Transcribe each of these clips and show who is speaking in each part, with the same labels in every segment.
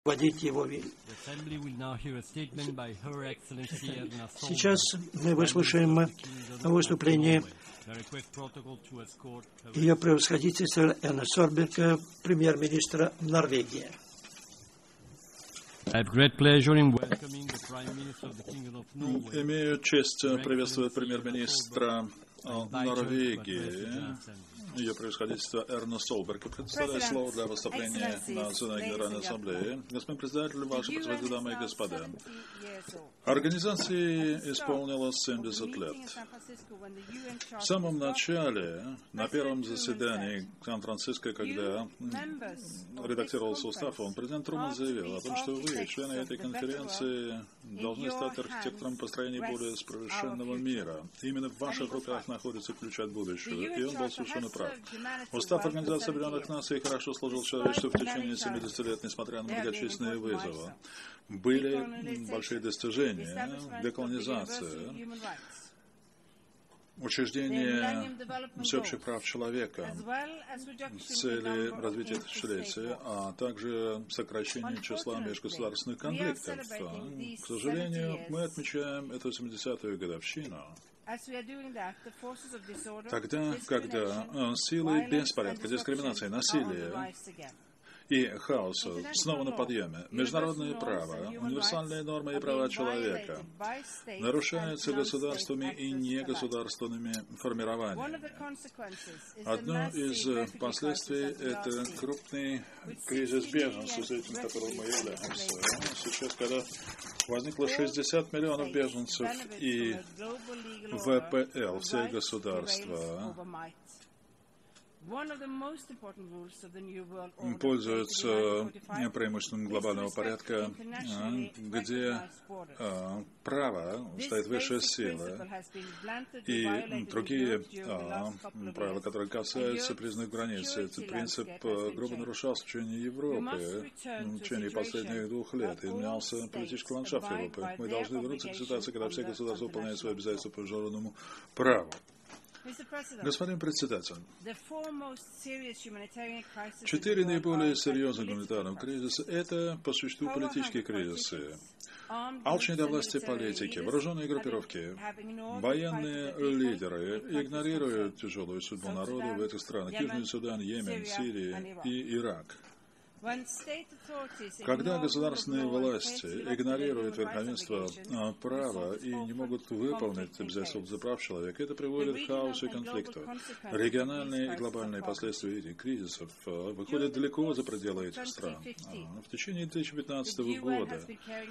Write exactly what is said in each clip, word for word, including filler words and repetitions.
Speaker 1: вводить его. Сейчас мы выслушаем выступление Ее Превосходительства Эрна Сольберга, премьер-министра Норвегии.
Speaker 2: Имею честь приветствовать премьер-министра Норвегии, Ее Превосходительство Эрна Сольберга. Предоставляю слово для выступления на Национальной Генеральной Ассамблее. Господин председатель, ваши председатели, дамы и господа, организации исполнилось семьдесят лет. В самом начале, на первом заседании Сан-Франциско, когда редактировался устав, он, президент Трумэн, заявил о том, что вы, члены этой конференции, должны стать архитектором построения более совершенного мира. Именно в ваших руках находится ключ от будущего, и он был совершенно прав. Устав Организации Объединенных Наций хорошо служил человечеству в течение семидесяти лет, несмотря на многочисленные вызовы. Были большие достижения, деколонизация, учреждение всеобщих прав человека, цели развития тысячелетия, а также сокращение числа межгосударственных конфликтов. К сожалению, мы отмечаем эту семидесятую годовщину тогда, когда силы беспорядка, дискриминации, насилия и хаоса снова на подъеме. Международное право, универсальные нормы и права человека нарушаются государствами и негосударственными формированиями. Одно из последствий – это крупный кризис беженцев, с этим которым мы являемся. Сейчас, когда возникло шестьдесят миллионов беженцев и вэ пэ эл, все государства пользуются преимуществом глобального порядка, где право стоит выше силы, и другие правила, которые касаются признанных границ. Этот принцип грубо нарушался в течение Европы в течение последних двух лет, и менялся политический ландшафт Европы. Мы должны вернуться к ситуации, когда все государства выполняют свои обязательства по международному праву. Господин председатель, четыре наиболее серьезных гуманитарных кризиса – это, по существу, политические кризисы. Алчные до власти политики, вооруженные группировки, военные лидеры игнорируют тяжелую судьбу народа в этих странах – Южный Судан, Йемен, Сирия и Ирак. Когда государственные власти игнорируют верховенство права и не могут выполнить обязательства прав человека, это приводит к хаосу и конфликту. Региональные и глобальные последствия этих кризисов выходят далеко за пределы этих стран. В течение две тысячи пятнадцатого года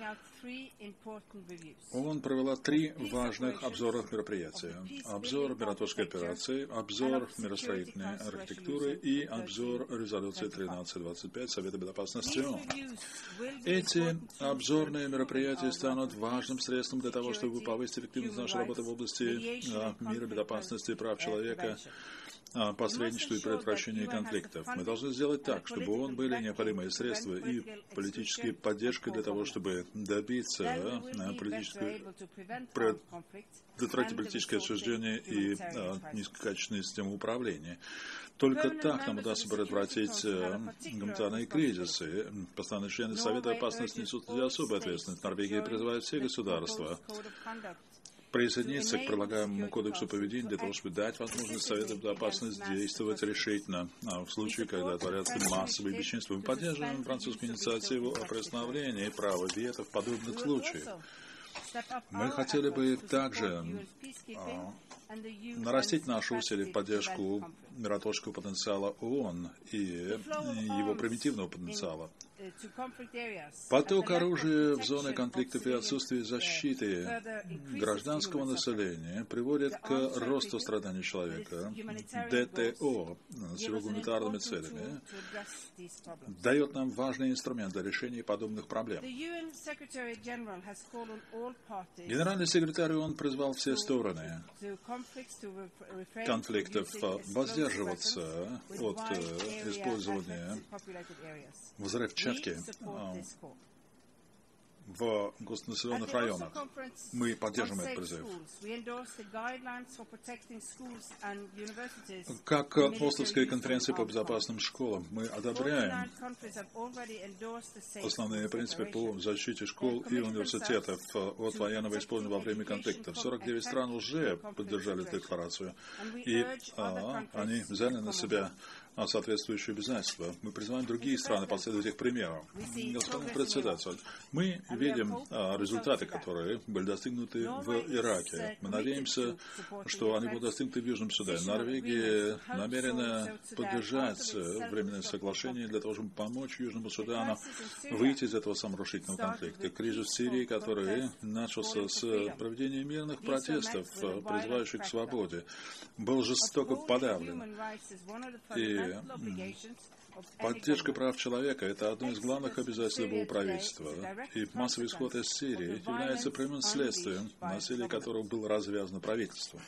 Speaker 2: ООН провела три важных обзорных мероприятия. Обзор миротворческой операции, обзор миростроительной архитектуры и обзор резолюции тринадцать двадцать пять Совета Безопасности ООН. Эти обзорные мероприятия станут важным средством для того, чтобы повысить эффективность нашей работы в области мира, безопасности и прав человека, посредничеству и предотвращению конфликтов. Мы должны сделать так, чтобы у ООН были необходимые средства и политическая поддержка для того, чтобы добиться политической, предотвратить политическое отчуждение и низкокачественную систему управления. Только так нам удастся предотвратить гуманитарные кризисы. Постоянные члены Совета Безопасности несут особую ответственность. Норвегия призывает все государства присоединиться к прилагаемому кодексу поведения для того, чтобы дать возможность Совету Безопасности действовать решительно в случае, когда творятся массовые бесчинства. Мы поддерживаем французскую инициативу о приостановлении права вето в подобных случаях. Мы хотели бы также нарастить наши усилия в поддержку миротворческого потенциала ООН и его примитивного потенциала. Поток оружия в зоне конфликтов и отсутствие защиты гражданского населения приводит к росту страданий человека. дэ тэ о с его гуманитарными целями дает нам важный инструмент для решения подобных проблем. Генеральный секретарь ООН призвал все стороны конфликтов воздерживаться от использования взрывчатки в густонаселенных районах. Мы поддерживаем этот призыв. Как Ословская конференция по безопасным школам, мы одобряем основные принципы по защите школ и университетов от военного использования во время конфликтов. сорок девять стран уже поддержали эту декларацию, и а, они взяли на себя соответствующие обязательства. Мы призываем другие страны последовать их примеру. Господин председатель, мы видим а, результаты, которые были достигнуты в Ираке. Мы надеемся, что они будут достигнуты в Южном Судане. Норвегия намерена поддержать временное соглашение для того, чтобы помочь Южному Судану выйти из этого саморазрушительного конфликта. Кризис в Сирии, который начался с проведения мирных протестов, призывающих к свободе, был жестоко подавлен. И поддержка прав человека – это одно из главных обязательств любого правительства. И массовый исход из Сирии является прямым следствием насилия, которого было развязано правительством.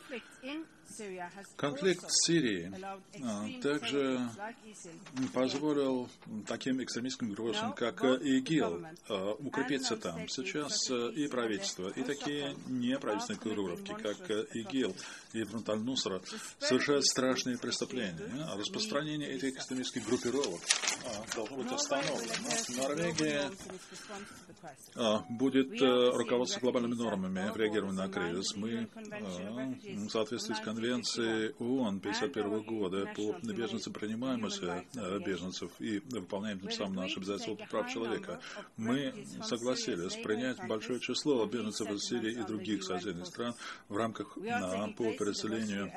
Speaker 2: Конфликт в Сирии а, также позволил таким экстремистским группам, как ИГИЛ, а, укрепиться там. Сейчас а, и правительство, и такие неправительственные группировки, как ИГИЛ и Фронт аль-Нусра, совершают страшные преступления. А распространение этих экстремистских группировок а, должно быть остановлено. Норвегия а, будет а, руководствоваться глобальными нормами в реагировании на кризис. Мы а, в соответствии с конвенцией ООН пятьдесят первого года по беженцам, принимаемости беженцев, и выполняем тем самым наши обязательства по прав человека. Мы согласились принять большое число беженцев из Сирии и других соседних стран в рамках на, по переселению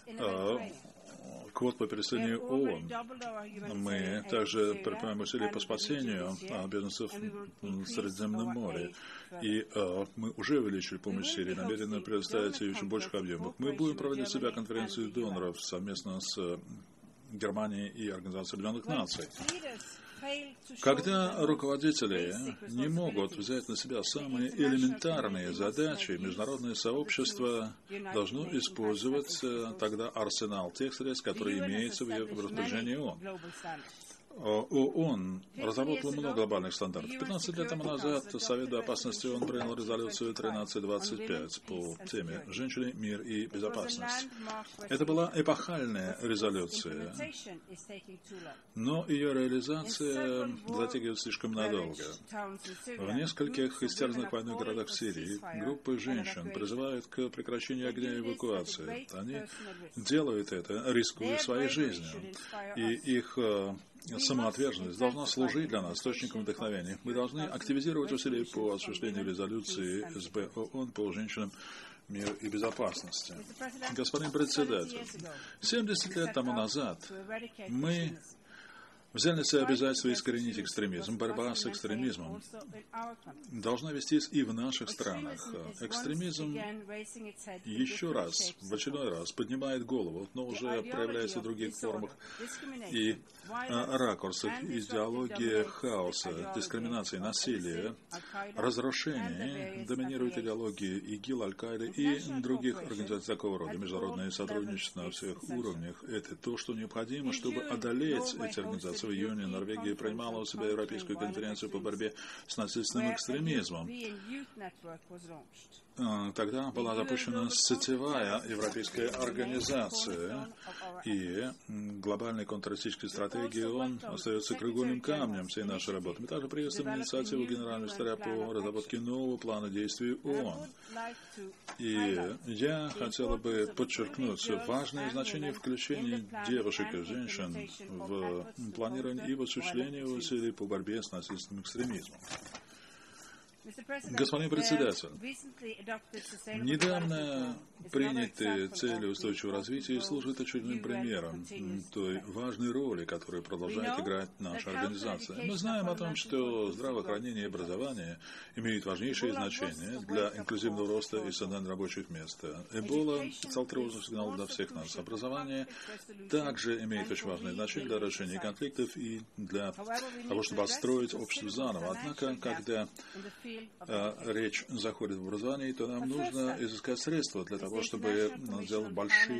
Speaker 2: квот по переселению ООН. Мы также предпринимаем усилия по спасению беженцев в Средиземном море. И э, мы уже увеличили помощь Сирии, намерены предоставить ее в очень больших объемах. Мы будем проводить себя конференцию доноров совместно с Германией и Организацией Объединенных Наций. Когда руководители не могут взять на себя самые элементарные задачи, международное сообщество должно использовать тогда арсенал тех средств, которые имеются в распоряжении ООН. ООН разработала много глобальных стандартов. пятнадцать лет тому назад Совет Безопасности ООН принял резолюцию тринадцать двадцать пять по теме «Женщины, мир и безопасность». Это была эпохальная резолюция, но ее реализация затягивает слишком надолго. В нескольких истерзанных войной городах в Сирии группы женщин призывают к прекращению огня и эвакуации. Они делают это, рискуя своей жизнью, и их самоотверженность должна служить для нас источником вдохновения. Мы должны активизировать усилия по осуществлению резолюции СБ ООН по женщинам, миру и безопасности. Господин председатель, семьдесят лет тому назад мы взяли на себя обязательство искоренить экстремизм. Борьба с экстремизмом должна вестись и в наших странах. Экстремизм еще раз, в очередной раз, поднимает голову, но уже проявляется в других формах и ракурсах. Идеология хаоса, дискриминации, насилия, разрушения доминирует идеологии ИГИЛ, Аль-Каиды и других организаций такого рода. Международное сотрудничество на всех уровнях – это то, что необходимо, чтобы одолеть эти организации. В июне Норвегия принимала у себя Европейскую конференцию по борьбе с насильственным экстремизмом. Тогда была запущена сетевая европейская организация, и глобальная контртеррористическая стратегия ООН остается краеугольным камнем всей нашей работы. Мы также приветствуем инициативу Генерального секретаря по разработке нового плана действий ООН. И я хотела бы подчеркнуть важное значение включения девушек и женщин в планирование и в осуществление усилий по борьбе с насильственным экстремизмом. Господин председатель, недавно принятые цели устойчивого развития служат очередным примером той важной роли, которую продолжает играть наша организация. Мы знаем о том, что здравоохранение и образование имеют важнейшее значение для инклюзивного роста и создания рабочих мест. Эбола стал тревожным сигналом для всех нас. Образование также имеет очень важное значение для решения конфликтов и для того, чтобы отстроить общество заново. Однако, когда речь заходит в образование, то нам нужно изыскать средства для того, чтобы сделать большие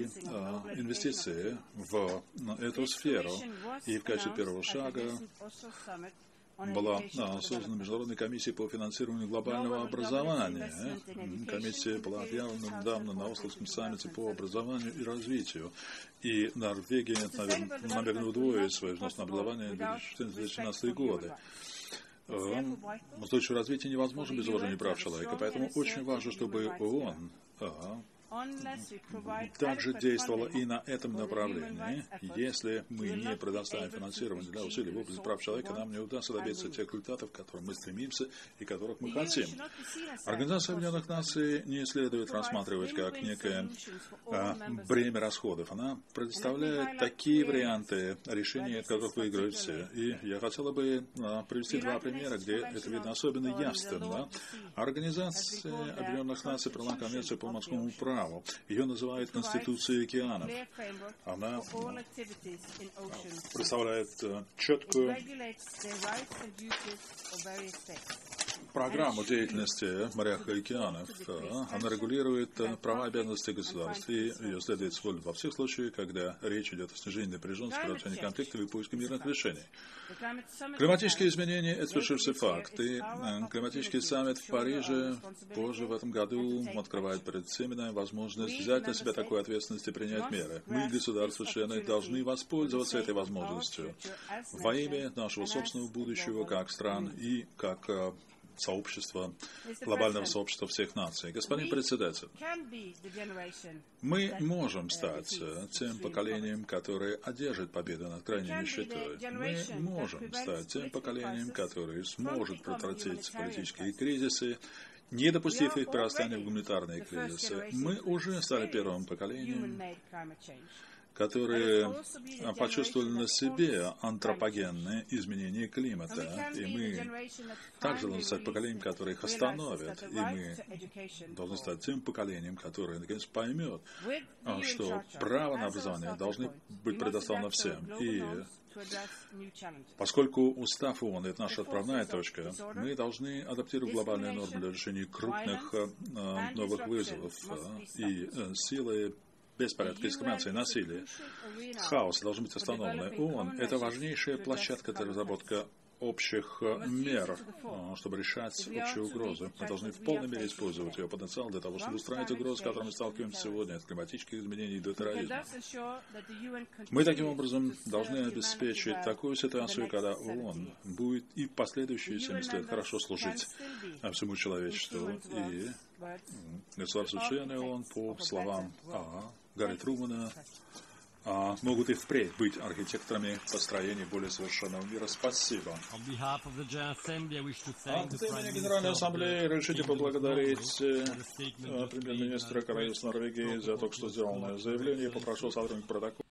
Speaker 2: инвестиции в эту сферу. И в качестве первого шага была а, создана Международная комиссия по финансированию глобального образования. Комиссия была объявлена недавно на Ословском саммите по образованию и развитию. И Норвегия намерена удвоить свой взнос на образование в две тысячи четырнадцатый — две тысячи семнадцатый годы. Устойчивое развитие невозможно без уважения прав человека, поэтому очень важно, чтобы ООН ага, также действовала и на этом направлении. Если мы не предоставим финансирование для усилий в области прав человека, нам не удастся добиться тех результатов, к которым мы стремимся и которых мы хотим. Организация Объединенных Наций не следует рассматривать как некое а, бремя расходов. Она предоставляет такие варианты решения, от которых выиграют все. И я хотела бы а, привести два примера, где это видно особенно явственно. Организация Объединенных Наций приняла конвенцию по морскому праву. Ее называют Конституцией океанов. Она представляет четкую программу деятельности в морях и океанах. Она регулирует права и обязанности государств, и ее следует использовать во всех случаях, когда речь идет о снижении напряженности, предотвращении конфликтов и поиске мирных решений. Климатические изменения – это свершившийся факт, и климатический саммит в Париже позже в этом году открывает перед всеми нами возможность взять на себя такую ответственность и принять меры. Мы, государства-члены, должны воспользоваться этой возможностью во имя нашего собственного будущего как стран и как сообщества, глобального сообщества всех наций. Господин председатель, мы можем стать тем поколением, которое одержит победу над крайней нищетой. Мы можем стать тем поколением, которое сможет предотвратить политические кризисы, не допустив их прорастания в гуманитарные кризисы. Мы уже стали первым поколением, которые почувствовали на себе антропогенные изменения климата. И мы также должны стать поколением, которое их остановит. И мы должны стать тем поколением, которое, наконец, поймет, что право на образование должно быть предоставлено всем. И поскольку устав ООН – это наша отправная точка, мы должны адаптировать глобальные нормы для решения крупных э, новых вызовов э, и э, силы беспорядка, дискриминации, насилия, хаос должны быть остановлены. ООН – это важнейшая площадка для разработки общих мер, чтобы решать общие угрозы. Мы должны в полной мере использовать ее потенциал для того, чтобы устранить угрозы, с которыми мы сталкиваемся сегодня, от климатических изменений до терроризма. Мы таким образом должны обеспечить такую ситуацию, когда ООН будет и в последующие семьдесят лет хорошо служить всему человечеству. И государства-члены ООН, по словам а, Гарри Трумана, а, могут и впредь быть архитекторами построения более совершенного мира. Спасибо. От имени Генеральной Ассамблеи разрешите поблагодарить премьер-министра Королевства Норвегии за только что сделанное заявление. Попрошу сотрудник протокола.